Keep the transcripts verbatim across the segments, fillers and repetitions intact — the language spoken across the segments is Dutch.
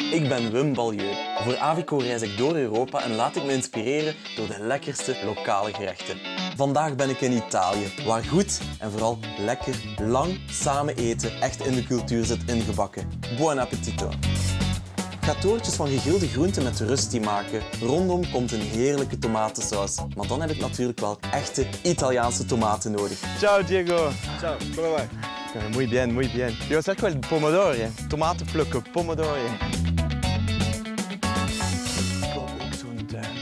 Ik ben Wim Balieu. Voor Avico reis ik door Europa en laat ik me inspireren door de lekkerste lokale gerechten. Vandaag ben ik in Italië, waar goed en vooral lekker lang samen eten echt in de cultuur zit ingebakken. Buon appetito! Ik ga toortjes van gegrilde groenten met rusty maken. Rondom komt een heerlijke tomatensaus. Maar dan heb ik natuurlijk wel echte Italiaanse tomaten nodig. Ciao Diego! Ciao, come vai? Muy bien, muy bien. Io cerco il pomodoro. Tomaten plukken, pomodoro. Zo'n duim.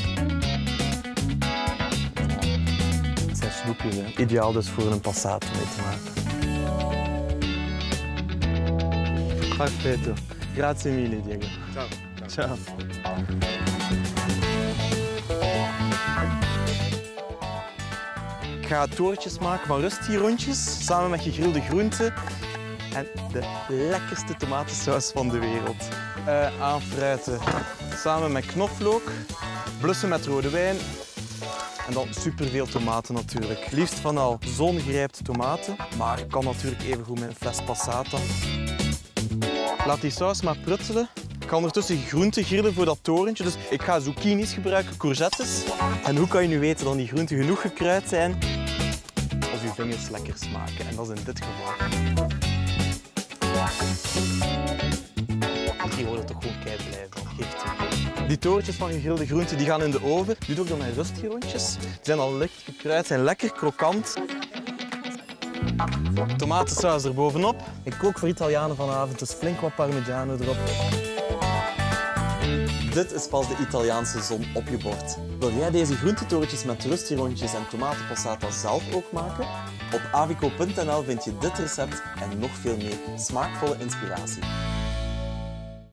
Het zijn snoepjes, hè. Ideaal dus voor een passato mee te maken. Perfetto. Grazie mille, Diego. Ciao. Ciao. Ik ga toortjes maken van rusty rondjes, samen met gegrilde groenten en de lekkerste tomatensaus van de wereld. Uh, aanfruiten, samen met knoflook, blussen met rode wijn en dan superveel tomaten natuurlijk. Liefst van al zongerijpte tomaten, maar kan natuurlijk even goed met een fles passata. Laat die saus maar pruttelen. Ik ga ondertussen groenten grillen voor dat torentje. Dus ik ga zucchinis gebruiken, courgettes. En hoe kan je nu weten dat die groenten genoeg gekruid zijn? Als je vingers lekker smaken. En dat is in dit geval. Die worden toch gewoon kei blij van. Geeft toe. Die torentjes van gegrilde groenten die gaan in de oven. Nu doe ik dan mijn rustige rondjes. Die zijn al licht gekruid, zijn lekker krokant. Tomatensaus er bovenop. Ik kook voor Italianen vanavond, dus flink wat parmigiano erop. Dit is pas de Italiaanse zon op je bord. Wil jij deze groentetoortjes met rusty rondjes en tomatenpassata zelf ook maken? Op avico punt n l vind je dit recept en nog veel meer smaakvolle inspiratie.